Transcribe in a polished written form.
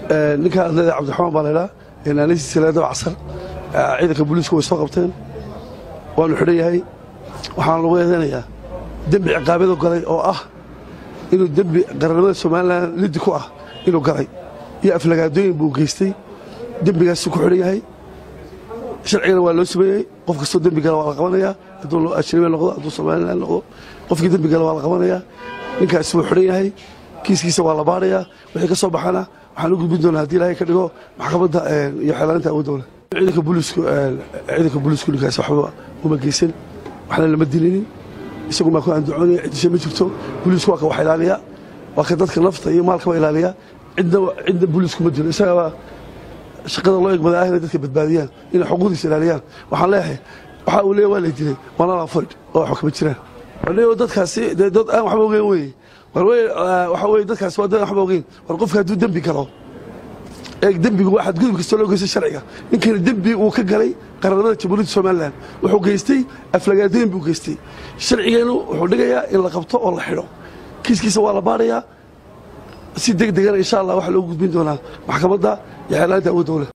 ninka ardayda Cabdiraxmaan Baleela inaan salaado casar ciidanka booliisku way soo qabteen waanu xidhan yahay waxaan lagu eedeynayaa dambi ciqaabeed oo galay oo ah inuu dambi qaranimada Soomaaliland lidi ku ah inuu galay iyo aflagaadooyin buu geystay dambigaas ku xidhan yahay sharciga waa loo sameeyay qof kastoo dambi gala waa la qabanayaa haduu loo ajnabi noqdo haduu Soomaaliland noqdo qofkii dambi gala waa la qabanayaa ninkaas wuu xidhan yahay kiiskiisa waa la baarayaa wixii ka soo baxana waxaan u gudbin doonaa haddii Ilaahay ka dhigo maxkamadda iyo xeelaanta awoodda leh ciidanka booliisku ninkaas waxba uma geysan waxna lama dilinin isagu ma ku andacoonay cidisha ma jirto booliisku waa ka wax ilaaliya waa ka dadka nafta iyo maalka ilaaliya cidda booliisku ma dilo isaga shaqada loo igmada ah dadka badbaadiyaan in xuquuqdiisa ilaaliyaan waxaan leeyahay waxa uu leeyahay waa la dilay wana la fadhi oo xukuma jiraan walaal dadkaasi dad aan waxba ogeyn way waxa way dadkaas waa dad waxba ogeyn war qofka haduu dambi galo dambigu waxa gudub kasta loo geystay sharciga ninkan dambi uu ka galay qaranimada Jamhuuriyadda Soomaaliland wuxuu geystay aflagaadooyin buu geystay sharcigeenu wuxuu dhigayaa in la qabto oo la xidho kiiskiisa waa la baarayaa si degdeg ah insha Allah waxa loo gudbin doonaa maxkamadda iyo xeelaanta awoodda leh